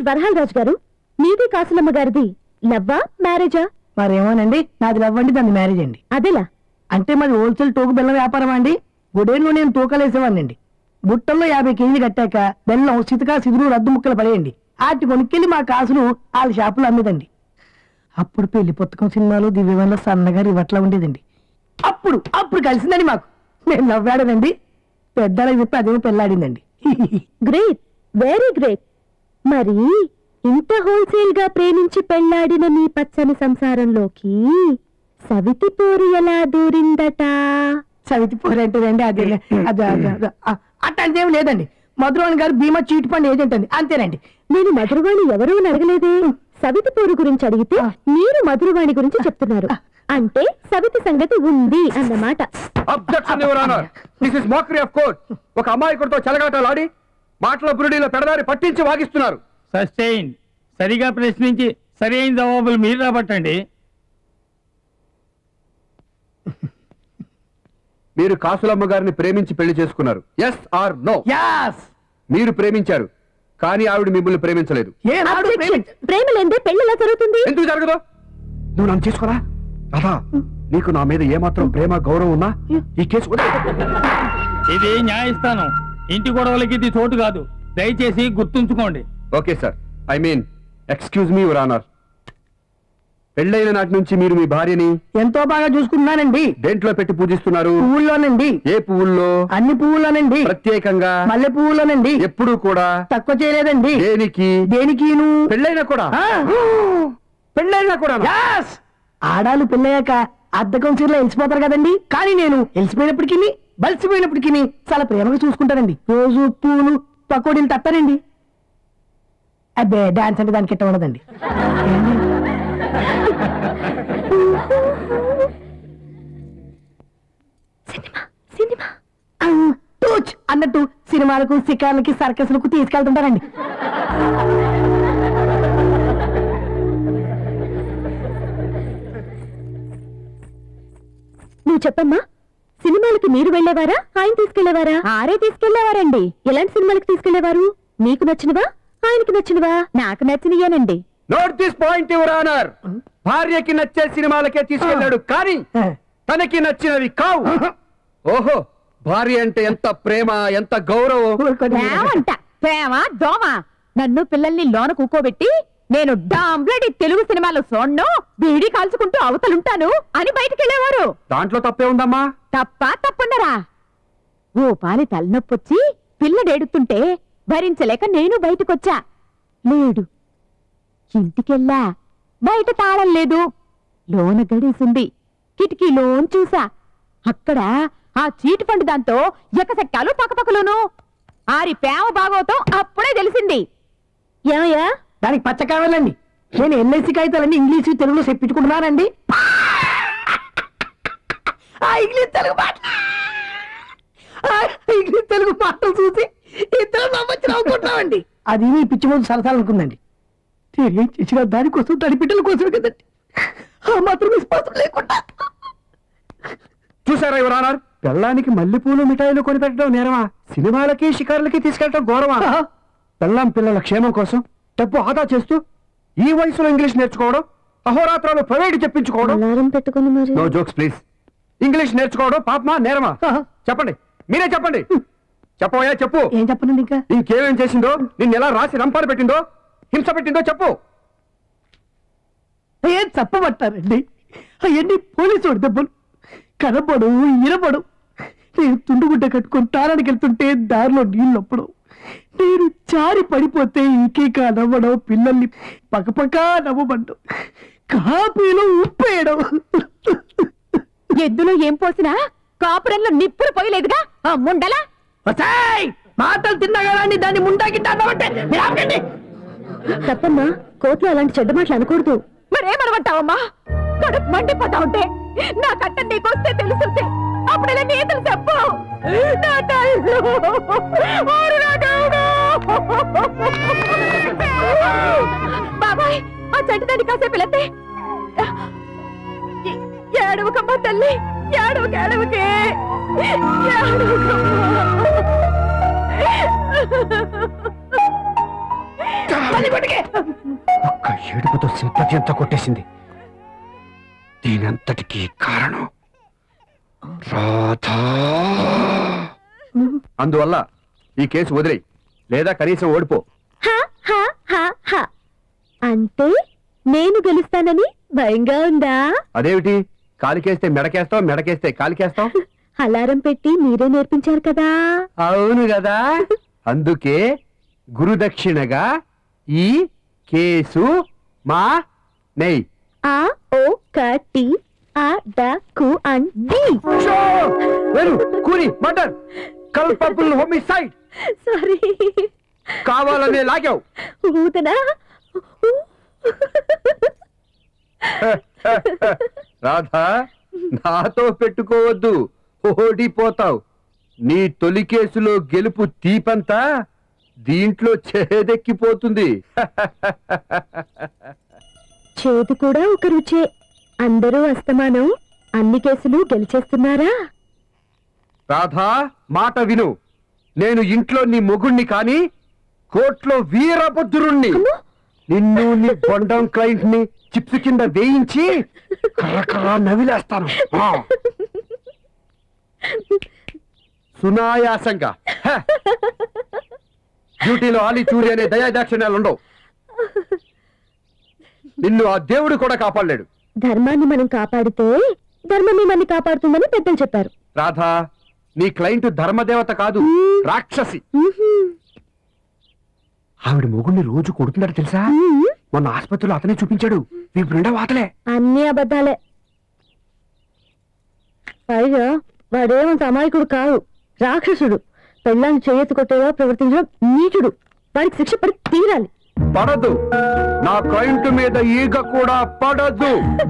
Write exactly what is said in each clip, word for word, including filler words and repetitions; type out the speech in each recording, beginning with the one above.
Mister బర్హాల్ Raj గారు, మీది కాసులమ్మ గారిది లవ్వా మ్యారేజా? మరేమోనండి, నాది లవ్ అండి, దాన్ని మ్యారేజ్ అండి. అదేలా? అంటే మాది హోల్సేల్ తూకు బెల్లం వ్యాపారం అండి. గుడేన్లో నేను తూకలేసేవాడినండి. బుట్టల్లో యాభై కేజీలు కట్టాక బెల్లం సితకా సిదురు రద్దు ముక్కలు పడేయండి. వాటి కొనుక్కెళ్ళి మా కాసులు వాళ్ళ షాపులో అమ్మేదండి. అప్పుడు పెళ్లి పుస్తకం సినిమాలో దివ్యవన్లో సన్నగా రివట్లా ఉండేదండి. అప్పుడు అప్పుడు కలిసిందండి మాకు. నేను నవ్వాడనండి, పెద్దలకు చెప్పి అదేమో పెళ్ళాడిందండి. Great, very great. మరి ఇంత హోల్సేల్ గా ప్రేమించి పెళ్లాడిన మీ పచ్చని సంసారంలోకి సవితి పోరు ఎలా దూరిందట? సవితి పోరు అంటేనండి అదే అట్టంతేం లేదండి. మధురవాణి గారు భీమా చీట్ ఫండ్ ఏజెంట్ అండి, అంతేనండి. నేను మధురవాణి ఎవరూ అడగలేదే. సవితి పోరు గురించి అడిగితే మీరు మధురవాణి గురించి చెప్తున్నారు. అంటే సవితి సంగతి ఉంది అన్నమాట. ఒక అమాయకుడితో చెలగాటలాడి మాటల పురుడిలో పెడదారి పట్టించి వాగిస్తున్నారు. సస్టైన్. సరిగా ప్రశ్నించి సరి అయిన జవాబులు మీరు రాబట్టండి. మీరు కాసులమ్మ గారిని ప్రేమించి పెళ్లి చేసుకున్నారు. Yes or no? yes. మీరు ప్రేమించారు, కానీ ఆవిడ మిమ్మల్ని ప్రేమించలేదు. ప్రేమ లేదే పెళ్లి ఎలా జరుగుతుంది? ఎందుకు జరగదు? నువ్వు నన్ను చేసుకోరా రాధా. నీకు నా మీద ఏమాత్రం ప్రేమ గౌరవం ఉన్నా ఈ కేసు ఇది న్యాయస్థానం. ఇంటి గొడవలకి ఇది చోటు కాదు, దయచేసి గుర్తుంచుకోండి. Okay sir, I mean excuse me your honour. పెళ్ళైన నాటి నుంచి మీరు మీ భార్యని ఎంతో బాగా చూసుకున్నానండి. దేంట్లో పెట్టి పూజిస్తున్నారు? పువ్వుల్లోనండి. ఏ పువ్వుల్లో? అన్ని పువ్వుల్లోనండి. ప్రత్యేకంగా మల్లె పువ్వుల్లోనండి. ఎప్పుడు కూడా తక్కువ చేయలేదండి. దేనికి? దేనికి? పెళ్ళైనా కూడా? పెళ్ళైనా కూడా? ఆడాలు పెళ్ళయ్యాక అద్దకం చీరలో వెలిసిపోతారు కదండి, కానీ నేను వెలిసిపోయినప్పటికీ బలిసిపోయినప్పటికీ చాలా ప్రేమగా చూసుకుంటానండి. రోజు పూలు పకోడీలు తప్పానండి. అబ్బే, డాన్స్ అంటే దానికి ఇట్ట ఉండదండి. అన్నట్టు సినిమాలకు షికార్లకి సర్కస్లకు తీసుకెళ్తుంటారండి. నువ్వు చెప్పమ్మా, సినిమాలకి మీరు వెళ్ళేవారా, ఆయన తీసుకెళ్లేవారా? ఆరే తీసుకెళ్లేవారండి. ఎలాంటి సినిమాలకు తీసుకెళ్లేవారు? మీకు నచ్చినవా, ఆయనకి నచ్చినవా? నాకు నచ్చినయేనండి. Note this point your honour. భార్యకి నచ్చే సినిమాలకే తీసుకెళ్ళాడు, కానీ తనకి నచ్చినవి కావు. ఓహో, భార్య అంటే ఎంత ప్రేమ, ఎంత గౌరవం. ప్రేమంట ప్రేమ దోమ. నన్ను పిల్లల్ని లోన కూకోబెట్టి నేను డాంబ్లడి తెలుగు సినిమాలో చూడను, బీడీ కాల్చుకుంటూ అవతలుంటాను అని బయటకెళ్లేవారు. దాంట్లో తప్పే ఉందమ్మా? తప్ప తప్పున్నరా? ఓ పాలి తలనొప్పొచ్చి పిల్లడేడుతుంటే భరించలేక నేను బయటకొచ్చా. లేడు. ఇంటికెళ్ళా, బయట తాళం లేదు. లోన గడేసింది. కిటికీలోన్ చూసా. అక్కడ ఆ చీటి పండు దాంతో ఎకసెక్కాలు పక్కపక్కలోను. ఆరి ప్రేమ భాగవతం అప్పుడే తెలిసింది. ఏమయ్యా? దానికి పచ్చ కావాలండి. నేను ఎల్ఐసి కాగితాలన్నీ ఇంగ్లీషు తెలుగులో చెప్పించుకుంటున్నానండి. ఇంగ్లీష్ తెలుగు మాట ఇంగ్లీష్ తెలుగు మాటలు చూసి ఇద్దరు నమ్మచ్చి నవ్వుకుంటున్నామండి. అది మీ పిచ్చి ముందు సరసాలనుకుందండి. తిరిగి చేసిన దానికోసం దాని బిడ్డల కోసమే కదండి. ఆ మాత్రం విశ్వాసం లేకుండా. చూసారా యువర్ ఆనర్, పెళ్ళానికి మల్లెపూలు మిఠాయిలు కొనిపెట్టడం నేరమా, సినిమాలకి షికారులకి తీసుకెళ్ళడం గౌరవమా? పెళ్ళాం పిల్లల క్షేమం కోసం డబ్బు ఆదా చేస్తూ ఈ వయసులో ఇంగ్లీష్ నేర్చుకోవడం, అహోరాత్రాలు ప్రైవేట్ చెప్పించుకోవడం. No jokes please. ఇంగ్లీష్ నేర్చుకోవడం పాపమా నేరమా? చెప్పండి, మీరే చెప్పండి. చెప్పవయ్యా, చెప్పు. ఏం చెప్పనండి? ఇంకా ఇంకేమేం చేసిందో, నిన్ను ఎలా రాసి రంపాలు పెట్టిందో, హింస పెట్టిందో చెప్పు. ఏం చెప్పబట్టారండి? అవన్నీ పోలీసు దెబ్బలు. కనపడు, ఇనపడు. నేను తుండుగుడ్డ కట్టుకుని తారానికి వెళ్తుంటే దారిలో నీళ్ళొప్పడం, నేను చారి పడిపోతే ఇంకేక నవ్వడం, పిల్లల్ని పక్కపక్క నవ్వబడ్డం, కాపీలో ఉప్పేయడం. ఎద్దులో ఏం పోసినా కాపురంలో నిప్పులు పోయలేదుగా ఆ ముండలా. మాటలు తిన్నగాని దాన్ని ముండాకి అన్నమంటే తప్పమ్మా, కోర్టులో అలాంటి చెడ్డ మాటలు అనకూడదు. మరేమనమంటావమ్మా? కడుపు మండిపోతా ఉంటే నా కట్ట నీకొస్తే తెలుసుంటే అప్పుడెలా నీతులు చెప్పు. బాబాయ్, ఆ చెట్టు దాన్ని కాసేపు వెళ్తే ఏడవకమ్మా తల్లి, ఏడవక ఏడవకే ఏడవకమ్మా. ఒక్క ఏడుపుతో సింపతి అంతా కొట్టేసింది. దీనంతటికీ కారణం రాధా. అందువల్ల ఈ కేసు వదిలేయి, లేదా కనీసం ఓడిపో. హ, హ, హ, హ. అంటే నేను గెలుస్తానని భయంగా ఉందా? అదేమిటి, కాలికేస్తే మెడకేస్తావు, మెడకేస్తే కాలికేస్తావు? అలారం పెట్టి మీరే నేర్పించారు కదా. అవును కదా, అందుకే గురుదక్షిణగా ఈ కేసు మా నెయ్. ఆ ఓ కటి ఆ డ కు అన్ డి. వెరు కూని మర్డర్ కల్పబుల్ హోమిసైడ్. సారీ, కావాలనే లాగావు. ఊదనా? రాధా, నాతో పెట్టుకోవద్దు, ఓడిపోతావు. నీ తొలి కేసులో గెలుపు తీపంతా దీంట్లో చేదెక్కిపోతుంది. చేదు కూడా ఒక రుచే. అందరూ అస్తమానం అన్ని కేసులు గెలిచేస్తున్నారా? రాధా, మాట విను. నేను ఇంట్లో నీ మొగుణ్ణి కాని కోర్టులో వీరభద్రుణ్ణి. నిన్ను నీ బొండం క్లయింట్ ని చిప్స్ కింద వేయించి కర్రకర్ర నవిలేస్తాను. ఆ. సునాయాసంగా. హ. డ్యూటీలో ఆలి చూరి అనే దయాదాక్షిణ్యాలు ఉండవు. నిన్ను ఆ దేవుడు కూడా కాపాడలేడు. ధర్మాన్ని మనం కాపాడితే ధర్మమే మనని కాపాడుతుందని పెద్దలు చెప్పారు. రాధా, నీ క్లయింట్ ధర్మదేవత కాదు, రాక్షసి. ఆవిడ మొగుడిని రోజు కొడుతున్నాడు తెలుసా? మొన్న ఆసుపత్రిలో అతనే చూపించాడు. వీపు నిండా వాతలే. అన్ని అబద్ధాలే. పైగా వాడేమంత అమాయకుడు కాదు, రాక్షసుడు. పెళ్ళాన్ని చేయెత్తి కొట్టేలా ప్రవర్తించడం నీచుడు. వాడికి శిక్ష పడి తీరాలి. పడదు, నా క్లయింట్ మీద ఈగ కూడా పడదు.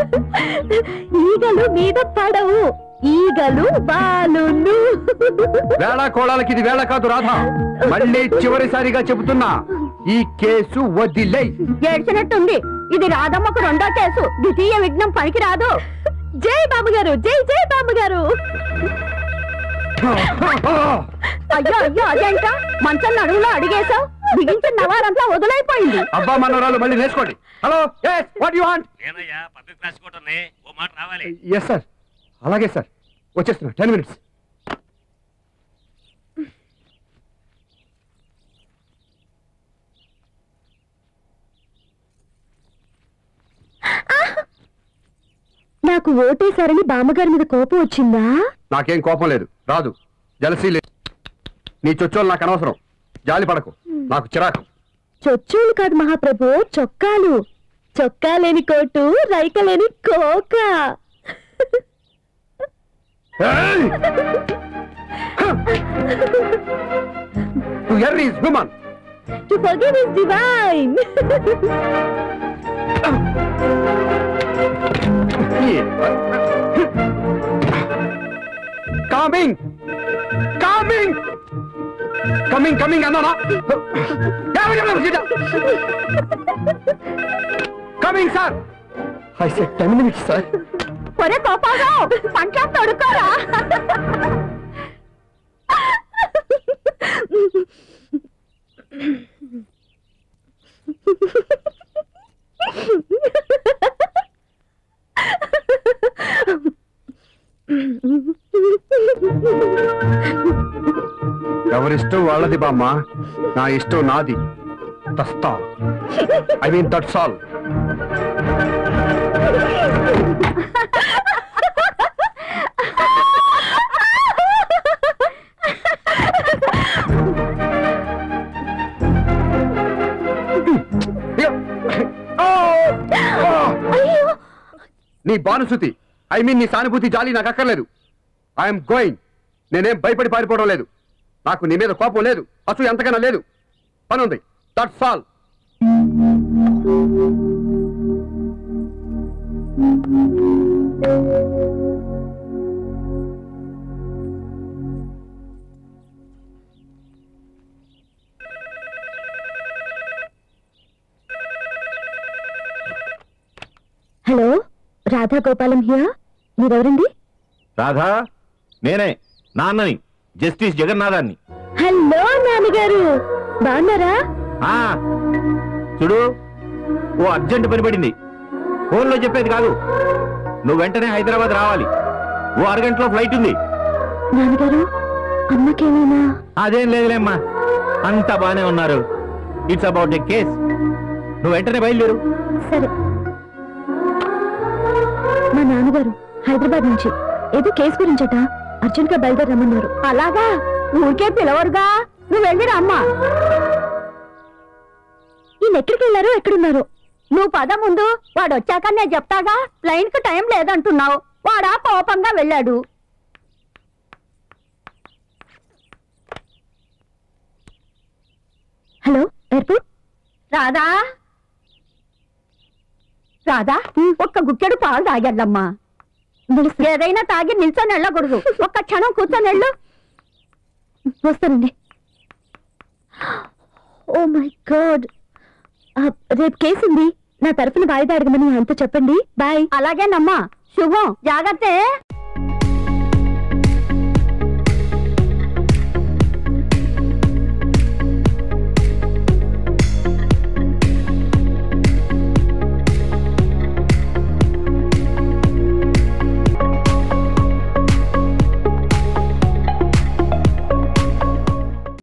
ఈగలు మీద పడవు, ఈగలు బాలును. వేళ కోళాలకి ఇది వేళ కాదు రాధా. మళ్ళీ చివరిసారిగా చెబుతున్నా, ఈ కేసు వదిలే. ఏడ్చినట్టుంది. ఇది రాధమ్మకు రెండో కేసు. ద్వితీయ విఘ్నం పనికి రాదు. జై బాబుగారు, జై జై బాబుగారు. అయ్యో అయ్యో, అదేంట మంచం నడువులో అడిగేశావు. బిగించిన నవారంతా వదిలైపోయింది. అబ్బా మనవరాలు మళ్ళీ నేర్చుకోండి. Hello, what you want? Yes sir, అలాగే సార్, వచ్చేస్తున్నా. Ten minutes. నాకు ఓటేశారని బామ్మగారి మీద కోపం వచ్చిందా? నాకేం కోపం లేదు, రాదు. జలసీ లేదు. నీ చొచ్చోలు నాకు అనవసరం. జాలి పడకు, నాకు చిరాకు. చొచ్చోలు కాదు మహాప్రభు, చొక్కాలు. చొక్కా లేని కోటు, రైక లేని కోక. To err is human. To forgive is divine. Coming! Coming! Coming, coming, అన్నానా? Coming, sir! I said ten minutes, sir. ఒరే కోపారావు, పంట తొడుకోరా. ఎవరిష్టం వాళ్ళది బామ్మ, నా ఇష్టం నాది. తస్తా ఐ మీన్ దట్స్ ఆల్. నీ బానుసుతి, ఐ మీన్ నీ సానుభూతి, జాలి నాకు అక్కర్లేదు. I'm going. నేనేం భయపడి పారిపోవడం లేదు. నాకు నీ మీద కోపం లేదు, అసలు ఎంతకైనా లేదు. పని ఉంది, that's all. Hello, Radha Gopalam here. మీరెవరండి? రాధా, నేనే నాన్నని, జస్టిస్ జగన్నాథాన్ని. హలో నాన్నగారు, బాగున్నారా? చూడు, ఓ అర్జెంట్ పని పడింది, ఫోన్లో చెప్పేది కాదు. నువ్వు వెంటనే హైదరాబాద్ రావాలి. ఓ అరగంటలో ఫ్లైట్ ఉంది. నాన్నగారు, అమ్మకేమైనా? అదేం లేదులేమ్మా, అంతా బానే ఉన్నారు. It's about a case. నువ్వు వెంటనే బయలుదేరు. సరే. మా నాన్నగారు హైదరాబాద్ నుంచి ఏదో కేసు గురించట అర్జెంట్ గా బయలుదేరి రమ్మన్నారు. అలాగా? ఊరికే పిలవరుగా, నువ్వు వెళ్ళిరా అమ్మా. ఈయన ఎక్కడికి వెళ్ళారో ఎక్కడున్నారో? నువ్వు పద ముందు, వాడు వచ్చాక నేను చెప్తాగా. ప్లైన్ కు టైం లేదంటున్నావు, వాడా కోపంగా వెళ్ళాడు. Hello, airport. రాధా, రాధా, ఒక్క గుక్కెడు పాలు తాగెళ్ళమ్మా. ఏదైనా తాగి నిల్చొని వెళ్ళకూడదు, ఒక్క క్షణం కూర్చొని వెళ్ళు. వస్తానండి. ఓ మై గాడ్, రేపు కేసు ఉంది. నా తరఫున వాయిదా అడగమని ఆయనతో చెప్పండి. బాయ్. అలాగేనమ్మా, శుభం, జాగ్రత్త.